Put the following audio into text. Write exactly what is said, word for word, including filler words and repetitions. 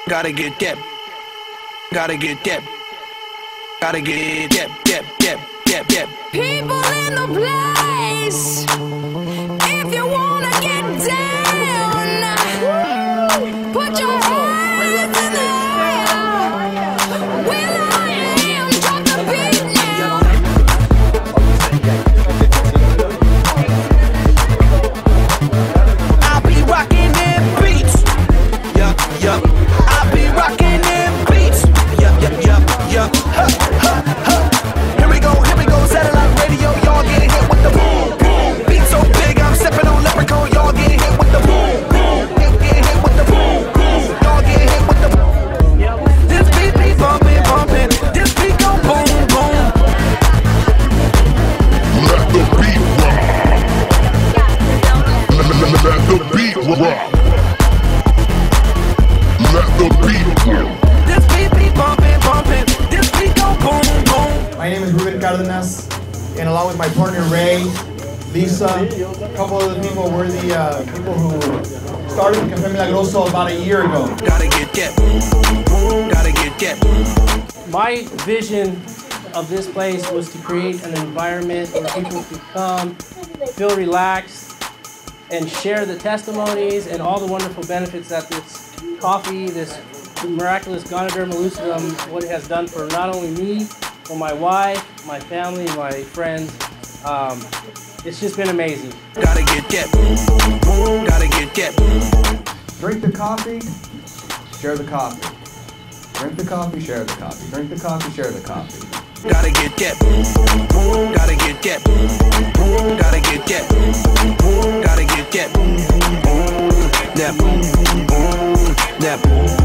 Gotta get dip. Gotta get dip. Gotta get dip, dip, dip, dip, dip. People in the place. If you wanna get down, put your hands in the air. Will I am, drop the beat now. I'll be rocking them beats. Yup, yup. I'll be rocking them beats. Yup, yup, yup, yup. Ha, ha, ha. Here we go, here we go. Satellite radio, y'all getting hit with the boom, boom. Beat so big, I'm stepping on leprechaun. Y'all getting hit with the boom, boom. Getting hit with the boom, boom. Y'all getting hit with the boom. This beat be bumping, bumping. This beat go boom, boom. Let the beat rock. Let, let, let, let the beat rock. Let the beat rock. This beat be bumping, bumping. This beat go boom, boom. My name is Ruben Cardenas, and along with my partner Ray, Lisa, a couple of the people were the uh, people who started Café Milagroso about a year ago. Gotta get dip. Gotta get dip. My vision of this place was to create an environment where people could come, feel relaxed, and share the testimonies and all the wonderful benefits that this coffee, this miraculous Ganoderma lucidum, what it has done for not only me, but my wife, my family, my friends. Um, it's just been amazing. Gotta get dip. Gotta get dip. Drink the coffee, share the coffee. Drink the coffee, share the coffee. Drink the coffee, share the coffee. Gotta get dip. Gotta get dip. Gotta get dip. Gotta get dip. Dip. Dip.